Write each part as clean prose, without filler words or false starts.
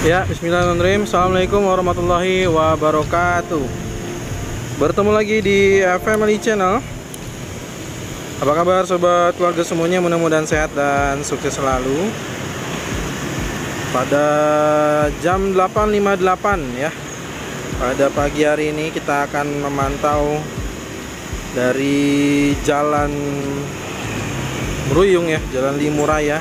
Ya, bismillahirrahmanirrahim. Assalamualaikum warahmatullahi wabarakatuh. Bertemu lagi di Family Channel. Apa kabar sobat keluarga semuanya? Mudah-mudahan sehat dan sukses selalu. Pada jam 8.58 ya, pada pagi hari ini kita akan memantau dari Jalan Meruyung ya, Jalan Limuraya.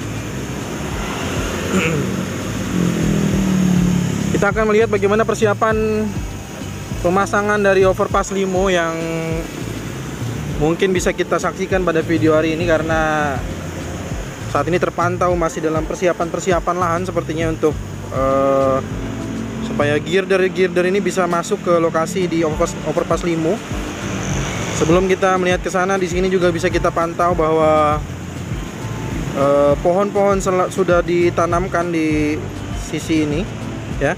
Kita akan melihat bagaimana persiapan pemasangan dari overpass Limo yang mungkin bisa kita saksikan pada video hari ini, karena saat ini terpantau masih dalam persiapan lahan sepertinya untuk supaya girder ini bisa masuk ke lokasi di overpass Limo. Sebelum kita melihat ke sana, di sini juga bisa kita pantau bahwa pohon-pohon sudah ditanamkan di sisi ini ya.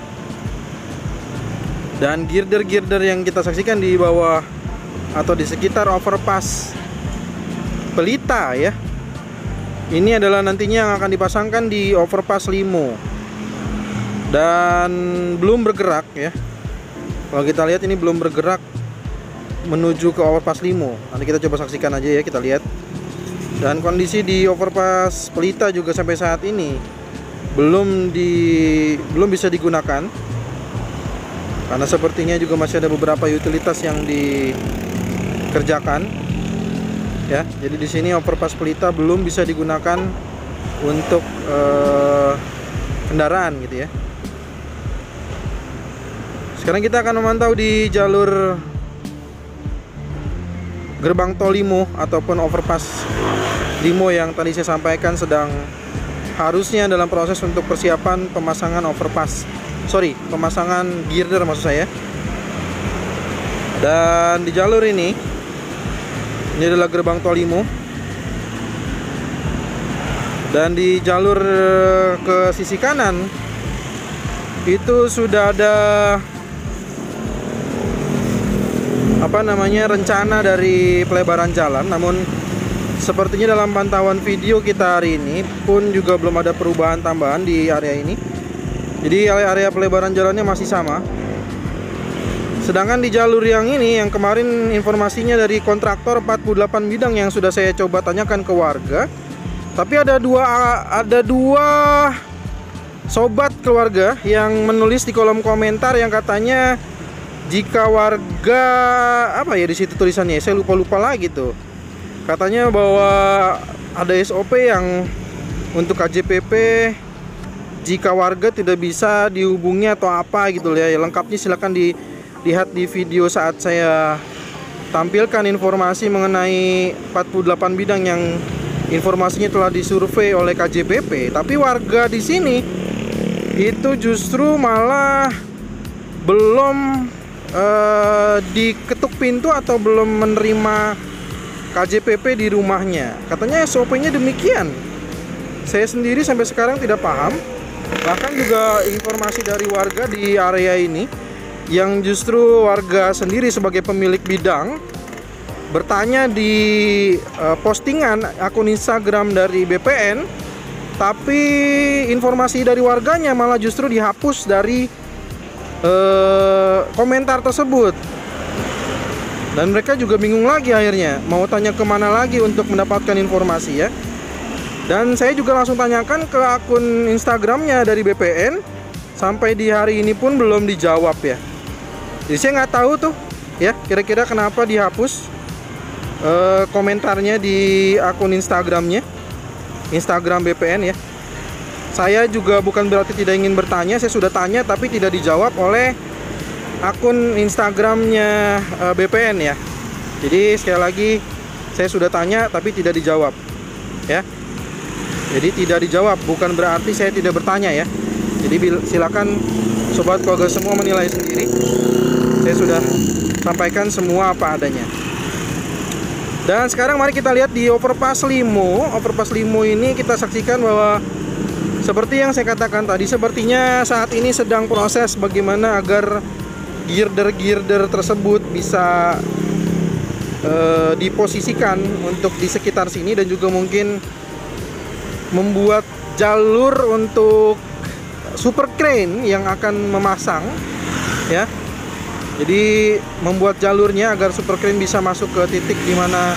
Dan girder yang kita saksikan di bawah atau di sekitar overpass Pelita ya, ini adalah nantinya yang akan dipasangkan di overpass Limo dan belum bergerak ya. Kalau kita lihat ini belum bergerak menuju ke overpass Limo. Nanti kita coba saksikan aja ya, kita lihat. Dan kondisi di overpass Pelita juga sampai saat ini belum bisa digunakan, karena sepertinya juga masih ada beberapa utilitas yang dikerjakan ya. Jadi di sini overpass Pelita belum bisa digunakan untuk kendaraan gitu ya. Sekarang kita akan memantau di jalur gerbang tol Limo ataupun overpass Limo yang tadi saya sampaikan sedang harusnya dalam proses untuk persiapan pemasangan pemasangan girder maksud saya. Dan di jalur ini adalah gerbang tol Limo, dan di jalur ke sisi kanan itu sudah ada rencana dari pelebaran jalan. Namun sepertinya dalam pantauan video kita hari ini pun juga belum ada perubahan tambahan di area ini. Jadi area pelebaran jalannya masih sama. Sedangkan di jalur yang ini, yang kemarin informasinya dari kontraktor 48 bidang yang sudah saya coba tanyakan ke warga, tapi ada dua sobat keluarga yang menulis di kolom komentar yang katanya jika warga di situ tulisannya, saya lupa lagi tuh. Katanya bahwa ada SOP yang untuk KJPP jika warga tidak bisa dihubungi atau apa gitu ya. Lengkapnya silahkan dilihat di video saat saya tampilkan informasi mengenai 48 bidang yang informasinya telah disurvei oleh KJPP. Tapi warga di sini itu justru malah belum diketuk pintu atau belum menerima KJPP di rumahnya. Katanya SOP-nya demikian. Saya sendiri sampai sekarang tidak paham. Bahkan juga informasi dari warga di area ini, yang justru warga sendiri sebagai pemilik bidang bertanya di postingan akun Instagram dari BPN, tapi informasi dari warganya malah justru dihapus dari komentar tersebut. Dan mereka juga bingung lagi akhirnya mau tanya kemana lagi untuk mendapatkan informasi ya. Dan saya juga langsung tanyakan ke akun Instagramnya dari BPN, sampai di hari ini pun belum dijawab ya. Jadi saya nggak tahu tuh ya, kira-kira kenapa dihapus komentarnya di akun Instagram BPN ya. Saya juga bukan berarti tidak ingin bertanya, saya sudah tanya tapi tidak dijawab oleh akun Instagramnya BPN ya. Jadi sekali lagi, saya sudah tanya tapi tidak dijawab ya. Jadi tidak dijawab bukan berarti saya tidak bertanya ya. Jadi silakan sobat keluarga semua menilai sendiri. Saya sudah sampaikan semua apa adanya. Dan sekarang mari kita lihat di overpass Limo. Overpass Limo ini kita saksikan bahwa seperti yang saya katakan tadi, sepertinya saat ini sedang proses bagaimana agar girder tersebut bisa diposisikan untuk di sekitar sini, dan juga mungkin membuat jalur untuk super crane yang akan memasang ya. Jadi membuat jalurnya agar super crane bisa masuk ke titik di mana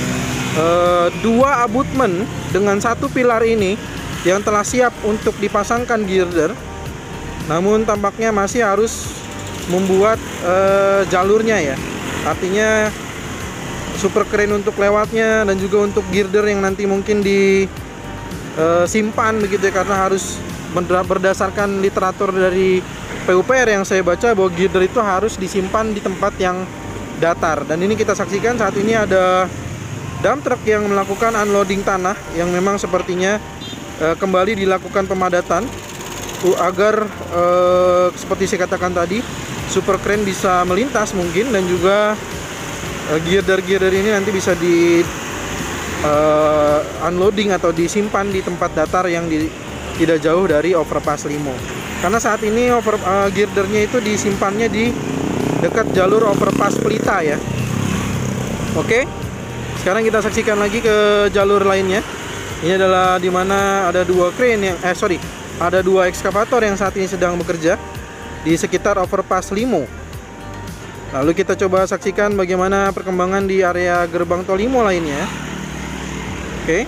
dua abutment dengan satu pilar ini yang telah siap untuk dipasangkan girder. Namun tampaknya masih harus membuat jalurnya ya. Artinya super crane untuk lewatnya dan juga untuk girder yang nanti mungkin disimpan begitu ya, karena harus berdasarkan literatur dari PUPR yang saya baca bahwa girder itu harus disimpan di tempat yang datar. Dan ini kita saksikan saat ini ada dump truck yang melakukan unloading tanah yang memang sepertinya kembali dilakukan pemadatan agar seperti saya katakan tadi, super crane bisa melintas mungkin, dan juga girder-girder ini nanti bisa di unloading atau disimpan di tempat datar yang tidak jauh dari overpass Limo. Karena saat ini girdernya itu disimpannya di dekat jalur overpass Pelita ya. Oke, sekarang kita saksikan lagi ke jalur lainnya. Ini adalah dimana ada dua crane yang ada dua ekskavator yang saat ini sedang bekerja di sekitar overpass Limo. Lalu kita coba saksikan bagaimana perkembangan di area gerbang tol Limo lainnya. Oke.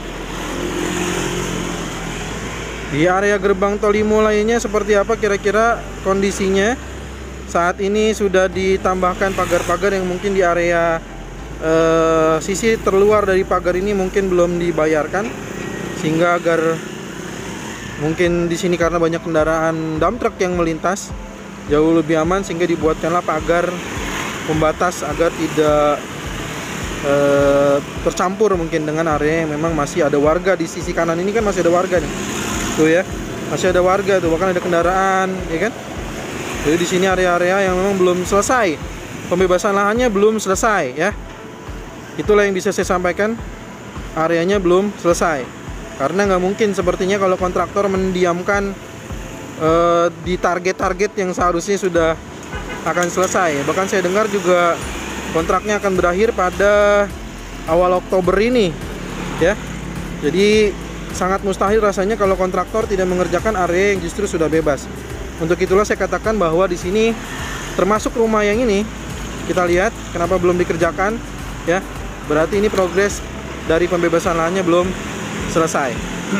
Di area gerbang tol Limo lainnya seperti apa kira-kira kondisinya? Saat ini sudah ditambahkan pagar-pagar yang mungkin di area sisi terluar dari pagar ini mungkin belum dibayarkan, sehingga agar mungkin di sini karena banyak kendaraan dump truck yang melintas jauh lebih aman, sehingga dibuatkanlah pagar pembatas agar tidak tercampur mungkin dengan area yang memang masih ada warga. Di sisi kanan ini kan masih ada warga nih. Tuh ya, masih ada warga tuh, bahkan ada kendaraan, ya kan? Jadi di sini area-area yang memang belum selesai, pembebasan lahannya belum selesai, ya. Itulah yang bisa saya sampaikan, areanya belum selesai. Karena nggak mungkin sepertinya kalau kontraktor mendiamkan di target-target yang seharusnya sudah akan selesai. Bahkan saya dengar juga kontraknya akan berakhir pada awal Oktober ini, ya. Jadi sangat mustahil rasanya kalau kontraktor tidak mengerjakan area yang justru sudah bebas. Untuk itulah saya katakan bahwa di sini termasuk rumah yang ini kita lihat kenapa belum dikerjakan, ya. Berarti ini progres dari pembebasan lahannya belum selesai.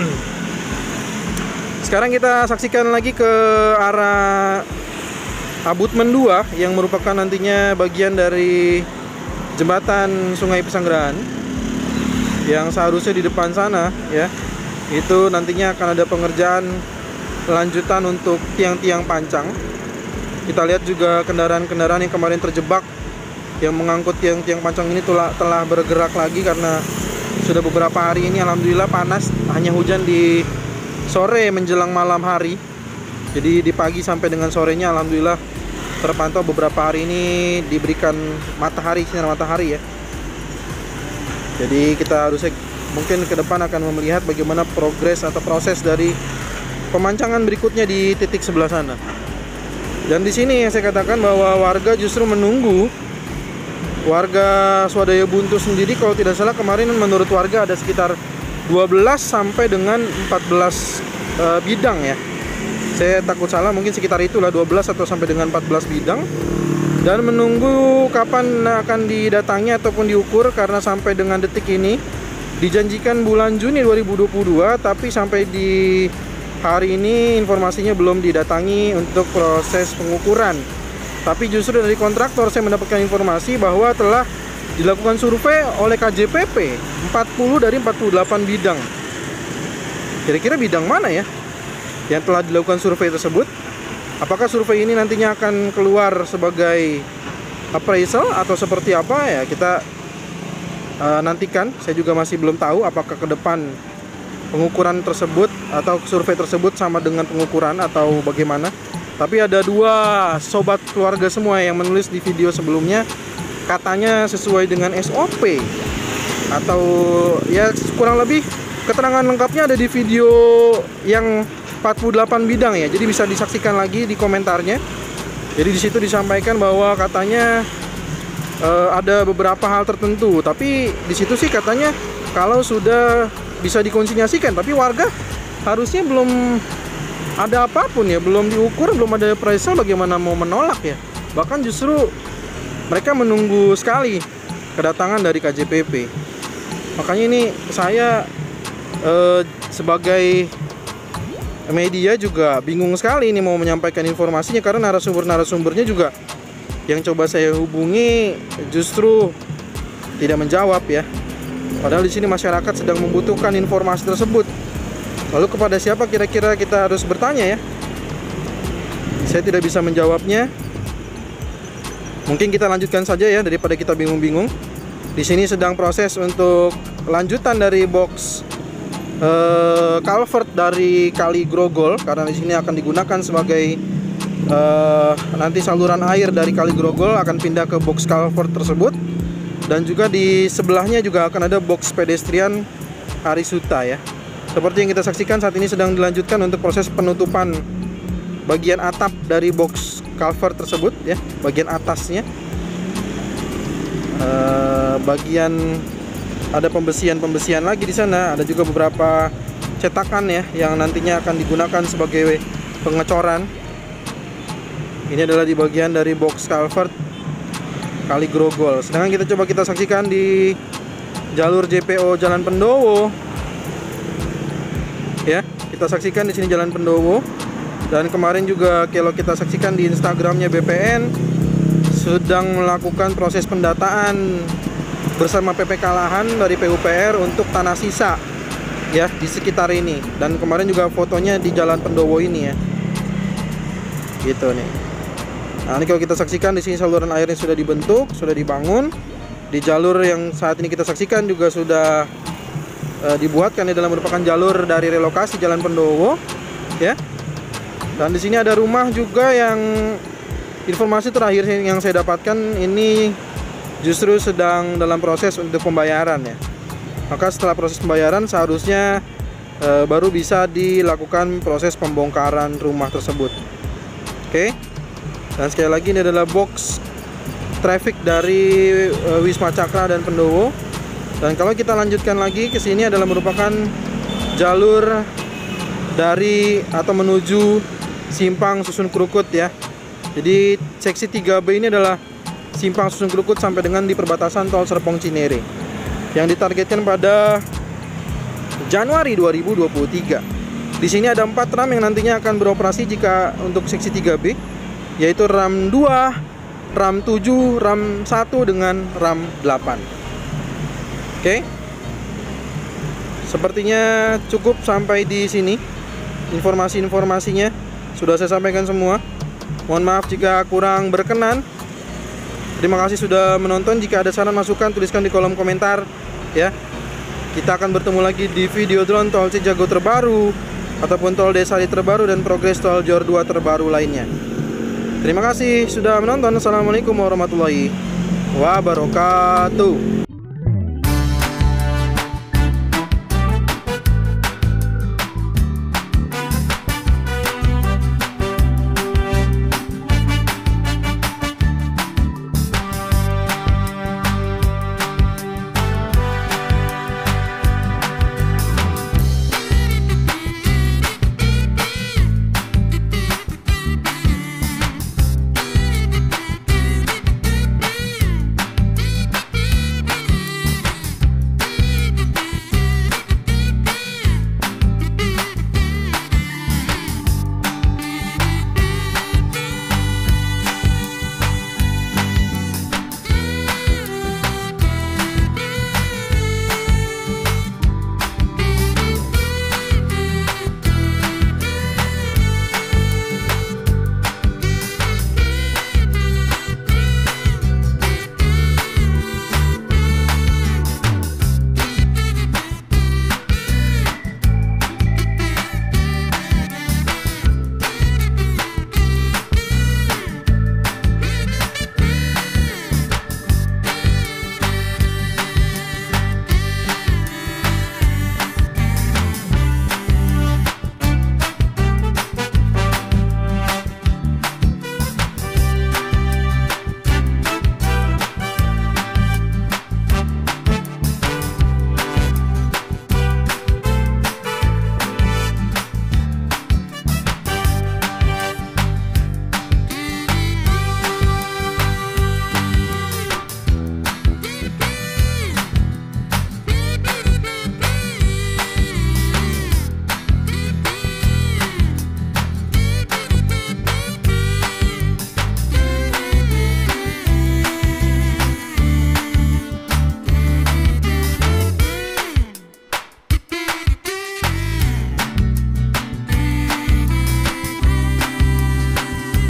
Sekarang kita saksikan lagi ke arah abutmen 2 yang merupakan nantinya bagian dari jembatan Sungai Pesanggerahan yang seharusnya di depan sana, ya. Itu nantinya akan ada pengerjaan lanjutan untuk tiang-tiang pancang. Kita lihat juga kendaraan-kendaraan yang kemarin terjebak yang mengangkut tiang-tiang pancang ini telah bergerak lagi, karena sudah beberapa hari ini alhamdulillah panas, hanya hujan di sore menjelang malam hari. Jadi di pagi sampai dengan sorenya alhamdulillah terpantau beberapa hari ini diberikan matahari, sinar matahari ya. Jadi kita harusnya mungkin ke depan akan melihat bagaimana progres atau proses dari pemancangan berikutnya di titik sebelah sana. Dan di sini yang saya katakan bahwa warga justru menunggu. Warga Swadaya Buntu sendiri kalau tidak salah kemarin menurut warga ada sekitar 12 sampai dengan 14 bidang ya. Saya takut salah, mungkin sekitar itulah 12 atau sampai dengan 14 bidang. Dan menunggu kapan akan didatangi ataupun diukur, karena sampai dengan detik ini dijanjikan bulan Juni 2022, tapi sampai di hari ini informasinya belum didatangi untuk proses pengukuran. Tapi justru dari kontraktor saya mendapatkan informasi bahwa telah dilakukan survei oleh KJPP 40 dari 48 bidang. Kira-kira bidang mana ya yang telah dilakukan survei tersebut? Apakah survei ini nantinya akan keluar sebagai appraisal atau seperti apa ya, kita nantikan. Saya juga masih belum tahu apakah ke depan pengukuran tersebut atau survei tersebut sama dengan pengukuran atau bagaimana. Tapi ada dua sobat keluarga semua yang menulis di video sebelumnya, katanya sesuai dengan SOP atau ya kurang lebih keterangan lengkapnya ada di video yang 48 bidang ya. Jadi bisa disaksikan lagi di komentarnya. Jadi di situ disampaikan bahwa katanya ada beberapa hal tertentu, tapi di situ sih katanya kalau sudah bisa dikonsinyasikan, tapi warga harusnya belum ada apapun ya, belum diukur, belum ada appraisal, bagaimana mau menolak ya. Bahkan justru mereka menunggu sekali kedatangan dari KJPP. Makanya ini saya sebagai media juga bingung sekali ini mau menyampaikan informasinya, karena narasumbernya juga yang coba saya hubungi justru tidak menjawab ya. Padahal di sini masyarakat sedang membutuhkan informasi tersebut. Lalu kepada siapa kira-kira kita harus bertanya ya? Saya tidak bisa menjawabnya. Mungkin kita lanjutkan saja ya, daripada kita bingung-bingung. Di sini sedang proses untuk lanjutan dari box culvert dari Kali Grogol, karena di sini akan digunakan sebagai nanti saluran air dari Kali Grogol akan pindah ke box culvert tersebut. Dan juga di sebelahnya juga akan ada box pedestrian Arisuta ya. Seperti yang kita saksikan saat ini sedang dilanjutkan untuk proses penutupan bagian atap dari box culvert tersebut ya, bagian atasnya. Bagian ada pembesian lagi di sana, ada juga beberapa cetakan ya yang nantinya akan digunakan sebagai pengecoran. Ini adalah di bagian dari box culvert Kali Grogol. Sedangkan kita saksikan di jalur JPO Jalan Pendowo. Ya, kita saksikan di sini Jalan Pendowo. Dan kemarin juga kalau kita saksikan di Instagramnya BPN sedang melakukan proses pendataan bersama PPK Lahan dari PUPR untuk tanah sisa ya di sekitar ini. Dan kemarin juga fotonya di Jalan Pendowo ini ya. Gitu nih. Nah, ini kalau kita saksikan di sini saluran airnya sudah dibentuk, sudah dibangun. Di jalur yang saat ini kita saksikan juga sudah dibuat, karena dalam merupakan jalur dari relokasi Jalan Pendowo, ya. Dan di sini ada rumah juga yang informasi terakhir yang saya dapatkan ini justru sedang dalam proses untuk pembayaran ya. Maka setelah proses pembayaran seharusnya baru bisa dilakukan proses pembongkaran rumah tersebut. Oke. Dan sekali lagi ini adalah box traffic dari Wisma Cakra dan Pendowo. Dan kalau kita lanjutkan lagi ke sini adalah merupakan jalur dari atau menuju Simpang Susun Krukut ya. Jadi seksi 3B ini adalah Simpang Susun Krukut sampai dengan di perbatasan Tol Serpong Cinere, yang ditargetkan pada Januari 2023. Di sini ada 4 ram yang nantinya akan beroperasi jika untuk seksi 3B, yaitu RAM 2, RAM 7, RAM 1 dengan RAM 8. Oke. Sepertinya cukup sampai di sini. Informasi-informasinya sudah saya sampaikan semua. Mohon maaf jika kurang berkenan. Terima kasih sudah menonton. Jika ada saran masukan tuliskan di kolom komentar ya. Kita akan bertemu lagi di video drone tol Cijago terbaru ataupun tol Desari terbaru dan progres tol Jor 2 terbaru lainnya. Terima kasih sudah menonton. Assalamualaikum warahmatullahi wabarakatuh.